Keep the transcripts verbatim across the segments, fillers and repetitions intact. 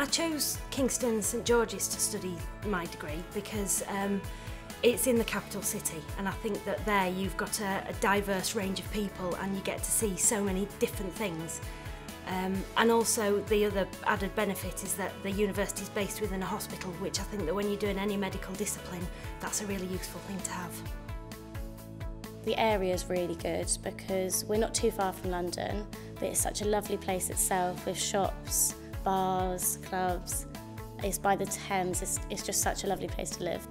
I chose Kingston and St George's to study my degree because um, it's in the capital city, and I think that there you've got a, a diverse range of people and you get to see so many different things. Um, and also the other added benefit is that the university is based within a hospital, which I think that when you're doing any medical discipline, that's a really useful thing to have. The area is really good because we're not too far from London, but it's such a lovely place itself with shops, bars, clubs. It's by the Thames, it's, it's just such a lovely place to live.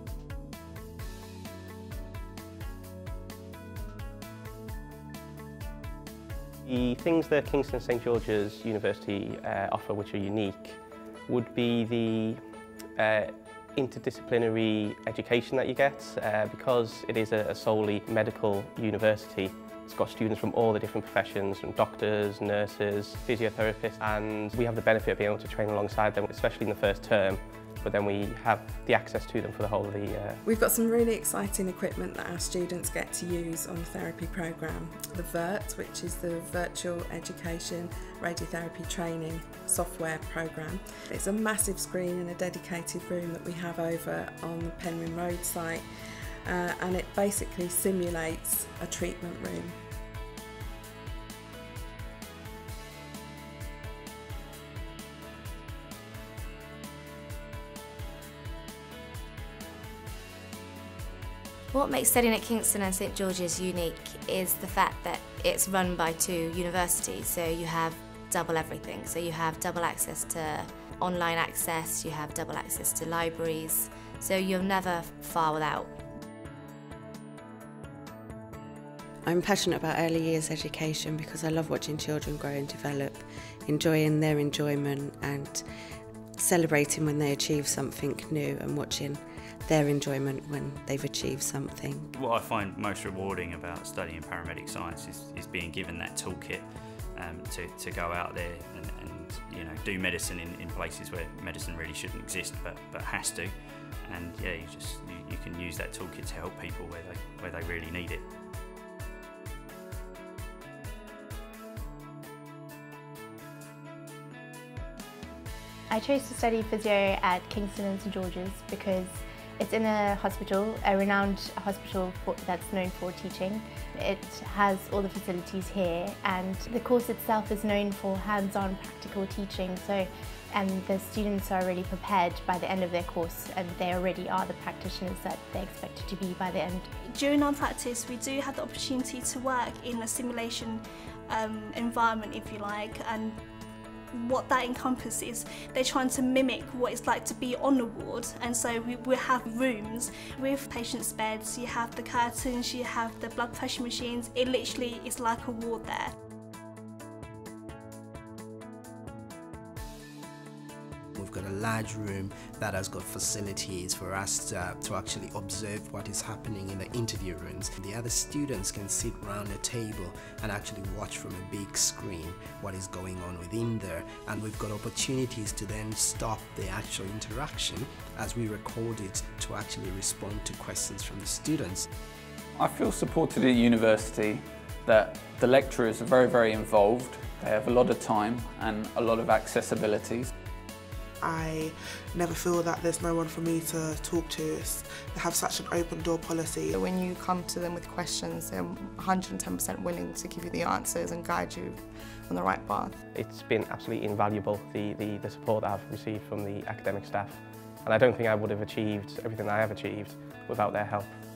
The things that Kingston and St George's University uh, offer which are unique would be the uh, interdisciplinary education that you get, uh, because it is a, a solely medical university. It's got students from all the different professions, from doctors, nurses, physiotherapists, and we have the benefit of being able to train alongside them, especially in the first term, but then we have the access to them for the whole of the... Uh... We've got some really exciting equipment that our students get to use on the therapy programme. The V E R T, which is the Virtual Education Radiotherapy Training software programme. It's a massive screen in a dedicated room that we have over on the Penryn Road site, uh, and it basically simulates a treatment room. What makes studying at Kingston and St George's unique is the fact that it's run by two universities, so you have double everything. So you have double access to online access, you have double access to libraries, so you're never far without. I'm passionate about early years education because I love watching children grow and develop, enjoying their enjoyment and celebrating when they achieve something new and watching their enjoyment when they've achieved something. What I find most rewarding about studying paramedic science is, is being given that toolkit um, to, to go out there and, and you know, do medicine in, in places where medicine really shouldn't exist but, but has to. And yeah, you, just, you, you can use that toolkit to help people where they, where they really need it. I chose to study physio at Kingston and St George's because it's in a hospital, a renowned hospital for, that's known for teaching. It has all the facilities here, and the course itself is known for hands-on practical teaching, so and the students are really prepared by the end of their course, and they already are the practitioners that they're expected to be by the end. During our practice, we do have the opportunity to work in a simulation um, environment, if you like, and what that encompasses, they're trying to mimic what it's like to be on a ward, and so we, we have rooms with patients' beds, you have the curtains, you have the blood pressure machines. It literally is like a ward there. We've got a large room that has got facilities for us to, to actually observe what is happening in the interview rooms. The other students can sit around a table and actually watch from a big screen what is going on within there. And we've got opportunities to then stop the actual interaction as we record it to actually respond to questions from the students. I feel supported at university, that the lecturers are very, very involved. They have a lot of time and a lot of accessibilities. I never feel that there's no one for me to talk to. It's, they have such an open door policy. When you come to them with questions, they're one hundred and ten percent willing to give you the answers and guide you on the right path. It's been absolutely invaluable, the, the, the support that I've received from the academic staff, and I don't think I would have achieved everything I have achieved without their help.